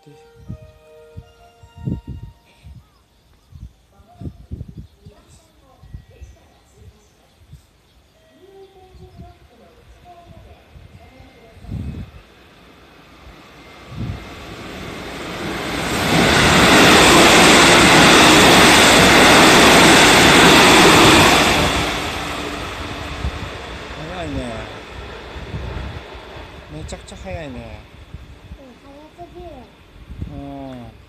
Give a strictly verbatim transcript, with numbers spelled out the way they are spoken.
て。早いね。めちゃくちゃ早いね。 うん、早すぎる。 うん。